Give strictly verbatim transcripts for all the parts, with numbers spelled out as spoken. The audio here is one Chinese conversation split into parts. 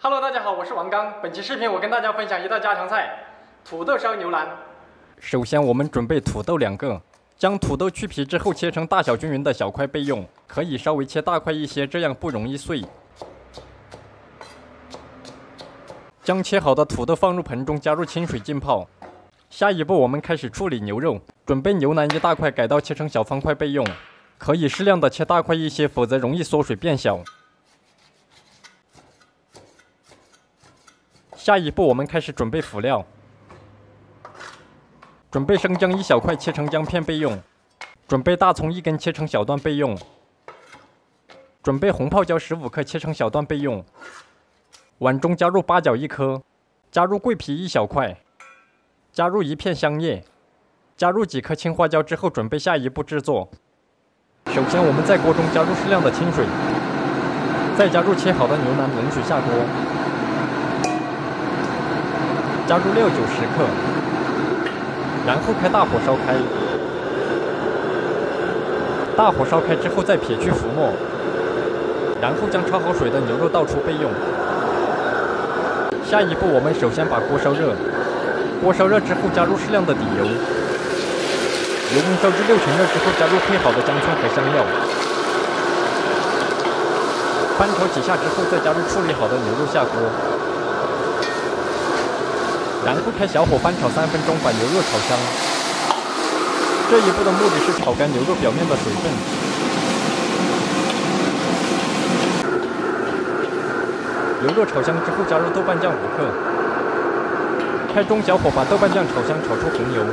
Hello， 大家好，我是王刚。本期视频我跟大家分享一道家常菜——土豆烧牛腩。首先，我们准备土豆两个，将土豆去皮之后切成大小均匀的小块备用，可以稍微切大块一些，这样不容易碎。将切好的土豆放入盆中，加入清水浸泡。下一步，我们开始处理牛肉，准备牛腩一大块，改刀切成小方块备用，可以适量的切大块一些，否则容易缩水变小。 下一步，我们开始准备辅料。准备生姜一小块，切成姜片备用；准备大葱一根，切成小段备用；准备红泡椒十五克，切成小段备用。碗中加入八角一颗，加入桂皮一小块，加入一片香叶，加入几颗青花椒之后，准备下一步制作。首先，我们在锅中加入适量的清水，再加入切好的牛腩，冷水下锅。 加入料酒十克，然后开大火烧开。大火烧开之后，再撇去浮沫，然后将焯好水的牛肉倒出备用。下一步，我们首先把锅烧热，锅烧热之后加入适量的底油，油温烧至六成热之后，加入配好的姜葱和香料，翻炒几下之后，再加入处理好的牛肉下锅。 然后开小火翻炒三分钟，把牛肉炒香。这一步的目的是炒干牛肉表面的水分。牛肉炒香之后，加入豆瓣酱五克，开中小火把豆瓣酱炒香，炒出红油。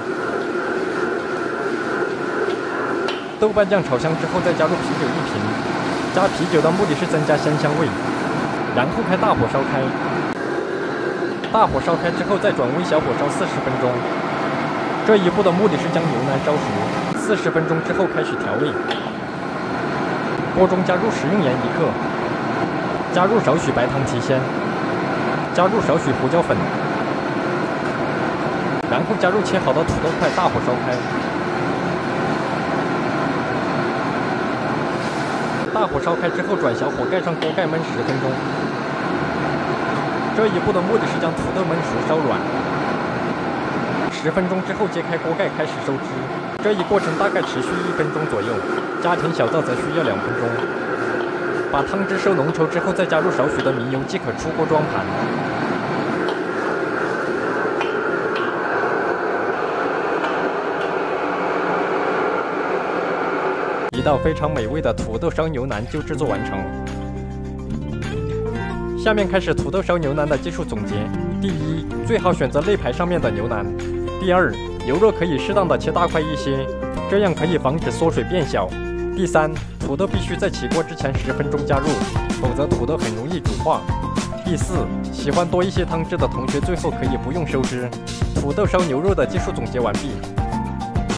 豆瓣酱炒香之后，再加入啤酒一瓶。加啤酒的目的是增加鲜香味。然后开大火烧开。 大火烧开之后，再转微小火烧四十分钟。这一步的目的是将牛腩烧熟。四十分钟之后开始调味。锅中加入食用盐一克，加入少许白糖提鲜，加入少许胡椒粉，然后加入切好的土豆块，大火烧开。大火烧开之后，转小火盖上锅盖焖十分钟。 这一步的目的是将土豆焖熟烧软。十分钟之后揭开锅盖开始收汁，这一过程大概持续一分钟左右，家庭小灶则需要两分钟。把汤汁收浓稠之后，再加入少许的明油即可出锅装盘。一道非常美味的土豆烧牛腩就制作完成。 下面开始土豆烧牛腩的技术总结：第一，最好选择肋排上面的牛腩；第二，牛肉可以适当的切大块一些，这样可以防止缩水变小；第三，土豆必须在起锅之前十分钟加入，否则土豆很容易煮化；第四，喜欢多一些汤汁的同学最后可以不用收汁。土豆烧牛肉的技术总结完毕。